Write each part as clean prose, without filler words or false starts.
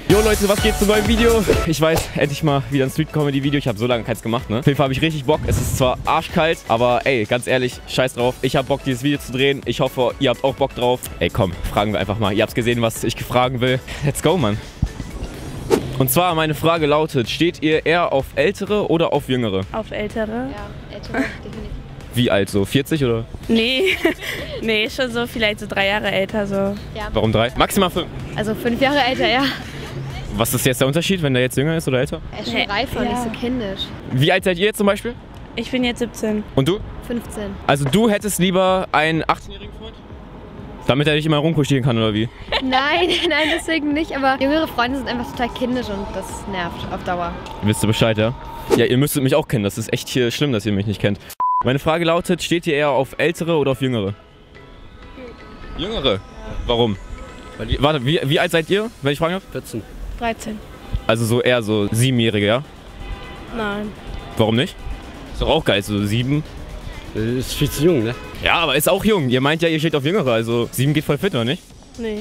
Jo Leute, was geht zum neuen Video? Ich weiß, endlich mal wieder ein Street-Comedy-Video. Ich habe so lange keins gemacht, ne? Auf jeden Fall habe ich richtig Bock. Es ist zwar arschkalt, aber ey, ganz ehrlich, scheiß drauf. Ich habe Bock, dieses Video zu drehen. Ich hoffe, ihr habt auch Bock drauf. Ey, komm, fragen wir einfach mal. Ihr habt gesehen, was ich fragen will. Let's go, Mann. Und zwar, meine Frage lautet, steht ihr eher auf Ältere oder auf Jüngere? Auf Ältere? Ja, Ältere, definitiv. Wie alt, so 40 oder? Nee, nee, schon so vielleicht so 3 Jahre älter so. Ja. Warum 3? Maximal 5. Also 5 Jahre älter, ja. Was ist jetzt der Unterschied, wenn der jetzt jünger ist oder älter? Er ist schon reifer und nicht so kindisch. Wie alt seid ihr jetzt zum Beispiel? Ich bin jetzt 17. Und du? 15. Also du hättest lieber einen 18-jährigen Freund? Damit er dich immer rumkuscheln kann, oder wie? Nein, nein, deswegen nicht. Aber jüngere Freunde sind einfach total kindisch und das nervt auf Dauer. Wisst ihr Bescheid, ja? Ja, ihr müsstet mich auch kennen. Das ist echt hier schlimm, dass ihr mich nicht kennt. Meine Frage lautet, steht ihr eher auf Ältere oder auf Jüngere? Jüngere? Ja. Warum? Warte, wie alt seid ihr, wenn ich fragen darf? 14. 13. Also so eher so 7-Jährige, ja? Nein. Warum nicht? Ist doch auch geil, so 7. Das ist viel zu jung, ne? Ja, aber ist auch jung. Ihr meint ja, ihr steht auf Jüngere, also 7 geht voll fit, oder nicht? Nee.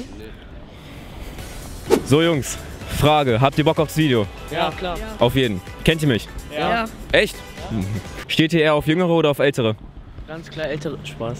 So Jungs, Frage, habt ihr Bock aufs Video? Ja, klar. Ja. Auf jeden. Kennt ihr mich? Ja. Echt? Ja. Steht ihr eher auf Jüngere oder auf Ältere? Ganz klar ältere. Spaß.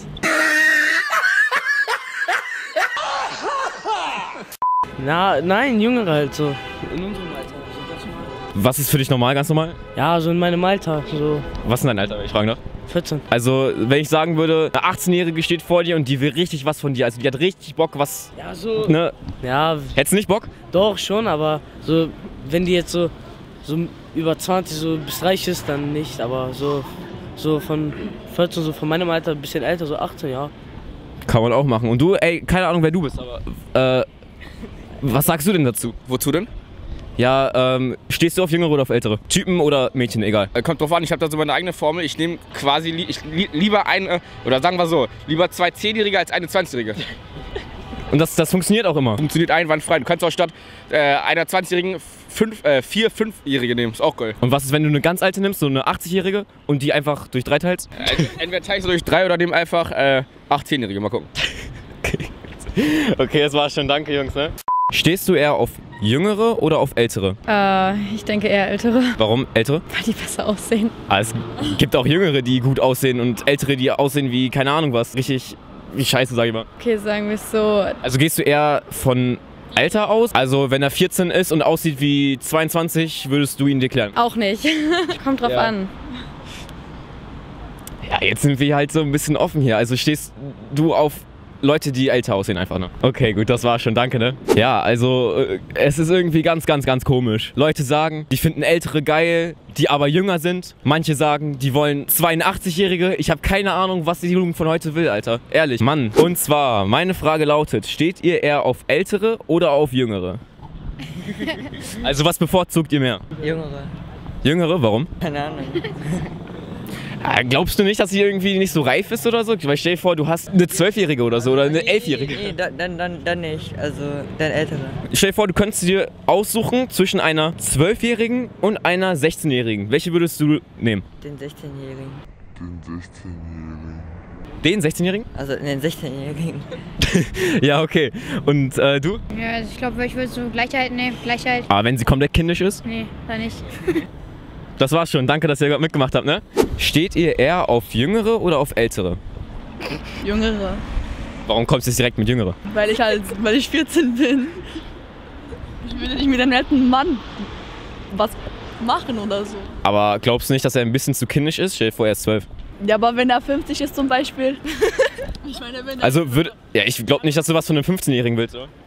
Nein, Jüngere halt so. In unserem Alter. So ganz normal. Was ist für dich normal, ganz normal? Ja, so in meinem Alter. So Was ist denn dein Alter, wenn ich fragen darf? 14. Also, wenn ich sagen würde, eine 18-Jährige steht vor dir und die will richtig was von dir, also die hat richtig Bock, was, Ja, so. ne? Ja, Hättest du nicht Bock? doch schon, aber so, wenn die jetzt so über 20 so bis reich ist, dann nicht. Aber so von 14, so von meinem Alter ein bisschen älter, so 18, ja. Kann man auch machen. Und du, ey, keine Ahnung, wer du bist, aber, was sagst du denn dazu? Wozu denn? Ja, stehst du auf Jüngere oder auf Ältere? Typen oder Mädchen, egal. Kommt drauf an, ich habe da so meine eigene Formel. Ich nehme quasi lieber eine, oder sagen wir so, lieber 2 10-Jährige als eine 20-Jährige. Und das funktioniert auch immer. Funktioniert einwandfrei. Du kannst auch statt einer 20-Jährigen 4 5-Jährige nehmen. Ist auch geil. Und was ist, wenn du eine ganz alte nimmst, so eine 80-Jährige und die einfach durch 3 teilst? Entweder teilst du durch 3 oder nehmen einfach 8 10-Jährige. Mal gucken. Okay, das war's schon. Danke, Jungs, ne? Stehst du eher auf Jüngere oder auf Ältere? Ich denke eher Ältere, Warum Ältere? weil die besser aussehen. Ah, es gibt auch Jüngere, die gut aussehen und Ältere, die aussehen wie, keine Ahnung was, richtig wie scheiße, sag ich mal. Okay, sagen wir es so. Also gehst du eher von Alter aus? Also wenn er 14 ist und aussieht wie 22, würdest du ihn deklären? Auch nicht. Kommt drauf an. Ja, jetzt sind wir halt so ein bisschen offen hier. Also stehst du auf Leute, die älter aussehen einfach, ne? Okay, gut, das war's schon, danke, ne? Ja, also es ist irgendwie ganz komisch. Leute sagen, die finden Ältere geil, die aber jünger sind. Manche sagen, die wollen 82-Jährige. Ich habe keine Ahnung, was die Jugend von heute will, Alter. Ehrlich, Mann. Und zwar, meine Frage lautet, steht ihr eher auf Ältere oder auf Jüngere? Also was bevorzugt ihr mehr? Jüngere. Jüngere, warum? Keine Ahnung. Ja, glaubst du nicht, dass sie irgendwie nicht so reif ist oder so? Weil stell dir vor, du hast eine 12-Jährige oder so oder eine 11-Jährige. Nee, dann nicht. Also, dann ältere. Stell dir vor, du könntest dir aussuchen zwischen einer 12-Jährigen und einer 16-Jährigen. Welche würdest du nehmen? Den 16-Jährigen. Den 16-Jährigen? Also, den 16-Jährigen. Ja, okay. Und du? Ja, also ich glaube, ich würde so Gleichheit, ne, Gleichheit. Aber wenn sie komplett kindisch ist? Nee, da nicht. Das war's schon. Danke, dass ihr mitgemacht habt, ne? Steht ihr eher auf Jüngere oder auf Ältere? Jüngere. Warum kommst du jetzt direkt mit Jüngere? Weil ich 14 bin. Ich will nicht mit einem netten Mann was machen oder so. Aber glaubst du nicht, dass er ein bisschen zu kindisch ist? Stell dir vor, er ist 12. Ja, aber wenn er 50 ist zum Beispiel. Ich meine, wenn er Also würde... Ja, ich glaube nicht, dass du was von einem 15-Jährigen willst, oder?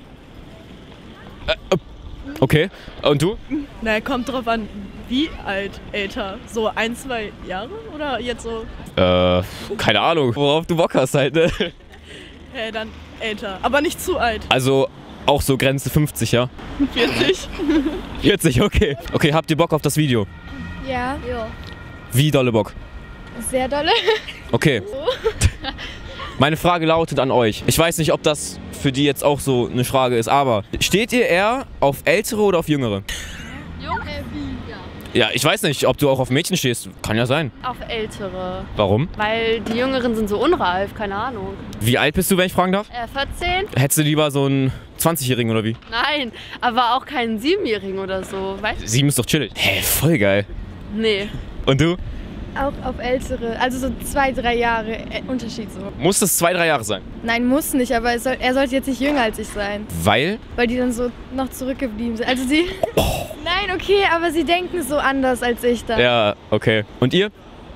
Okay. Und du? Na, kommt drauf an, wie alt älter. So 1, 2 Jahre oder jetzt so? Keine Ahnung, worauf du Bock hast halt, ne? Dann älter, aber nicht zu alt. Also auch so Grenze 50, ja? 40. 40, okay. Okay, habt ihr Bock auf das Video? Ja. Ja. Wie dolle Bock? Sehr dolle. Okay. Meine Frage lautet an euch. Ich weiß nicht, ob das für die jetzt auch so eine Frage ist, aber steht ihr eher auf Ältere oder auf Jüngere? Ja, ich weiß nicht, ob du auch auf Mädchen stehst. Kann ja sein. Auf Ältere. Warum? Weil die Jüngeren sind so unreif, keine Ahnung. Wie alt bist du, wenn ich fragen darf? 14? Hättest du lieber so einen 20-Jährigen oder wie? Nein, aber auch keinen 7-Jährigen oder so, weißt du? 7 ist doch chillig. Hä, voll geil. Nee. Und du? Auch auf ältere, also so 2, 3 Jahre Unterschied so. Muss es 2, 3 Jahre sein? Nein, muss nicht, aber er sollte jetzt nicht jünger als ich sein. Weil? Weil die dann so noch zurückgeblieben sind. Also sie... Nein, okay, aber sie denken so anders als ich dann. Ja, okay. Und ihr?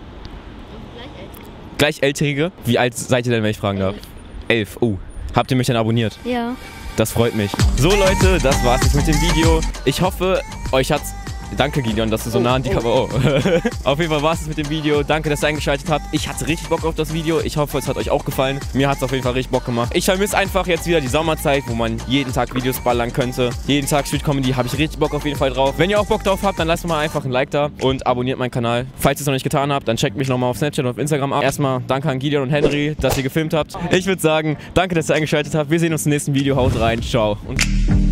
Gleichaltrige? Wie alt seid ihr denn, wenn ich fragen darf? 11. Oh. Habt ihr mich dann abonniert? Ja. Das freut mich. So Leute, das war's jetzt mit dem Video. Ich hoffe, euch hat's... Danke Gideon, dass du so nah an die Kamera... Oh. Auf jeden Fall war's es mit dem Video. Danke, dass ihr eingeschaltet habt. Ich hatte richtig Bock auf das Video. Ich hoffe, es hat euch auch gefallen. Mir hat's auf jeden Fall richtig Bock gemacht. Ich vermisse einfach jetzt wieder die Sommerzeit, wo man jeden Tag Videos ballern könnte. Jeden Tag Street Comedy habe ich richtig Bock auf jeden Fall drauf. Wenn ihr auch Bock drauf habt, dann lasst mal einfach ein Like da und abonniert meinen Kanal. Falls ihr es noch nicht getan habt, dann checkt mich nochmal auf Snapchat und auf Instagram ab. Erstmal danke an Gideon und Henry, dass ihr gefilmt habt. Ich würde sagen, danke, dass ihr eingeschaltet habt. Wir sehen uns im nächsten Video. Haut rein. Ciao. Und